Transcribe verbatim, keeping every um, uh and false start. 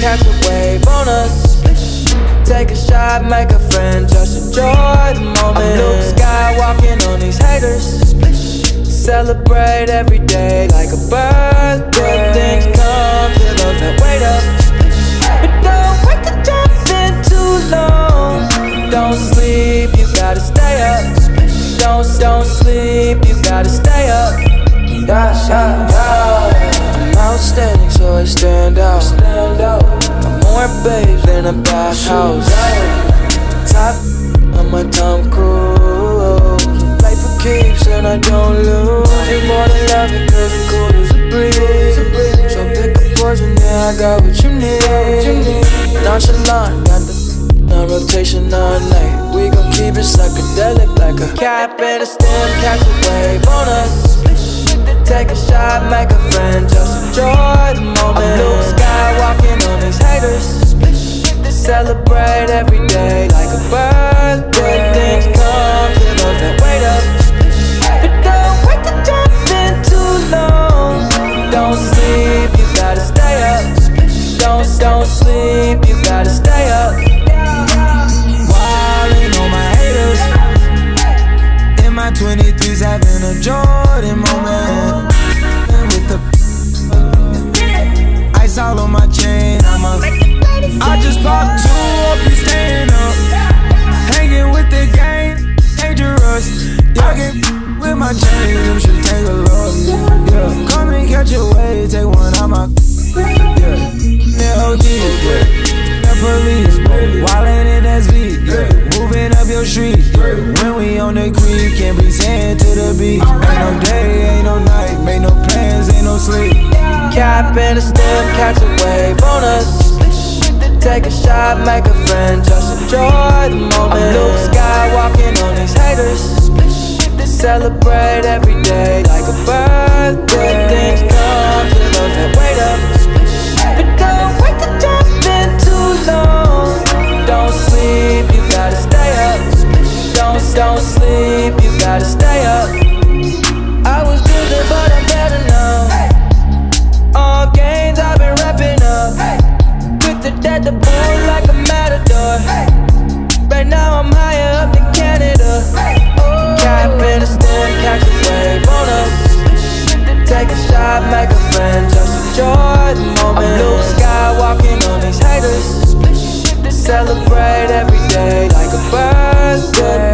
catch a wave on us. Take a shot, make a friend, just enjoy the moment. I'm Luke Skywalking on these haters. Celebrate every day like a birthday. Good things come to those that wait up. But don't wait to jump in too long. Don't sleep, you gotta stay up. Don't, don't sleep, you gotta stay up. Yeah, yeah, yeah. I'm outstanding, so I stand out. I'm more babes than a bathhouse. Top of my Tom Cruise. Play for keeps and I don't lose. You more than love it cause I'm cool as a breeze. So pick a poison, yeah, I got what you need. Nonchalant, got the on rotation all night. We gon' keep it psychedelic like a cap and a stem, catch a wave on us. Take a shot, make a friend, just enjoy the moment. I'm Luke Skywalking on these haters. Celebrate every day like a birthday. Good things come to those that wait up. But don't wait to jump in too long. Don't sleep, you gotta stay up. Don't, don't sleep, you gotta stay up. Wildin' on my haters. In my twenty-threes having a Jordan moment. And with the ice all on my chain, I'm a I just popped two up, you staying up. Hanging with the gang, dangerous. Y'all get with my chain, you should take a look. Yeah, come and catch a wave, take one out my. Yeah, yeah, O G, yeah. The police, wildin' in S V, yeah. Moving up your street, yeah. When we on the creek, can't be saying to the beach. Ain't no day, ain't no night, make no plans, ain't no sleep. Cap and a stem, catch a wave on us. Take a shot, make a friend, just enjoy the moment. I'm Luke Skywalking on these haters. Celebrate every day like a birthday. Good things come to those that wait up. But don't wait to jump in too long. Don't sleep, you gotta stay up. Don't, don't sleep, you gotta stay up. I was losing but I'm better now. All gains I've been wrapping up. Quick to death the bull like a matador. Right now I'm higher up than Canada. Cap in a stem, catch a wave on us. Take a shot, make a friend, just enjoy the moment. I'm Luke Skywalking on these haters. Celebrate every day like a birthday.